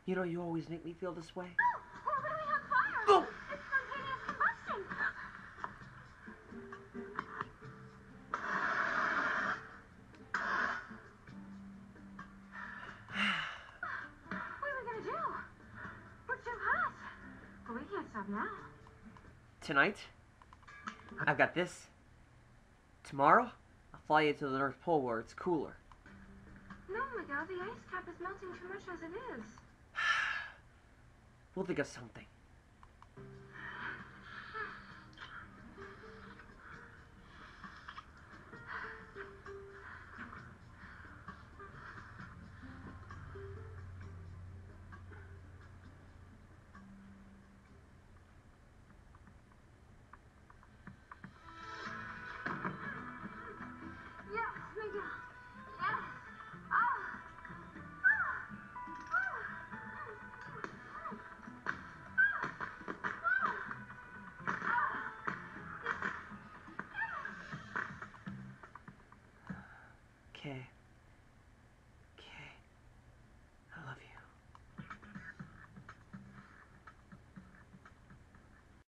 You know, you always make me feel this way. Oh, we're literally on fire! Oh! It's spontaneous combustion! What are we gonna do? We're too hot. But we can't stop now. Tonight, I've got this. Tomorrow, I'll fly you to the North Pole where it's cooler. No, Miguel, the ice cap is melting too much as it is. We'll think of something. Yes, Miguel. Yes. Ah. Okay.